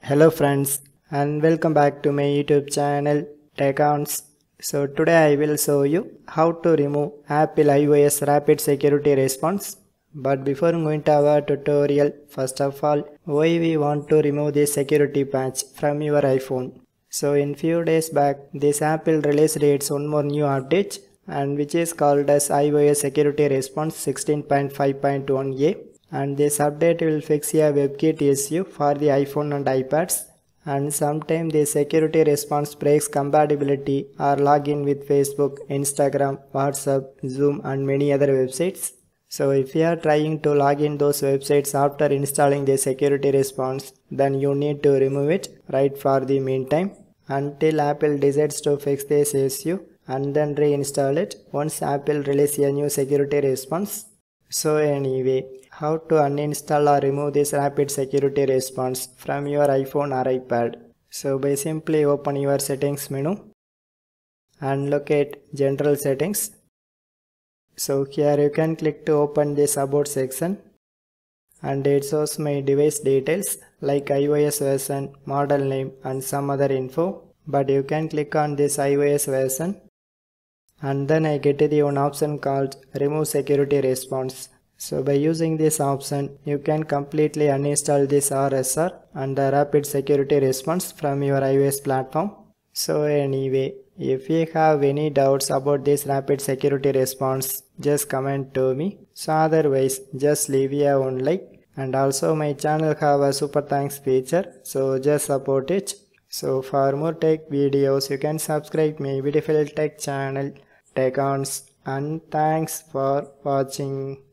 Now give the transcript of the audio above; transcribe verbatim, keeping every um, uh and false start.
Hello friends and welcome back to my YouTube channel TechOns. So today I will show you how to remove Apple iOS Rapid Security Response. But before going to our tutorial, first of all, why we want to remove this security patch from your iPhone. So in few days back, this Apple released its one more new update and which is called as iOS Security Response sixteen point five point one A. And this update will fix a WebKit issue for the iPhone and iPads, and sometimes the security response breaks compatibility or login with Facebook, Instagram, WhatsApp, Zoom and many other websites. So if you are trying to log in those websites after installing the security response, then you need to remove it right for the meantime until Apple decides to fix this issue and then reinstall it once Apple releases a new security response. So anyway, how to uninstall or remove this rapid security response from your iPhone or iPad. So by simply open your settings menu and look at general settings. So here you can click to open this about section and it shows my device details like iOS version, model name and some other info. But you can click on this iOS version and then I get the one option called remove security response. So by using this option, you can completely uninstall this R S R and the rapid security response from your iOS platform. So anyway, if you have any doubts about this rapid security response, just comment to me. So otherwise, just leave a one like, and also my channel have a super thanks feature, so just support it. So for more tech videos, you can subscribe my beautiful tech channel TechOns, and thanks for watching.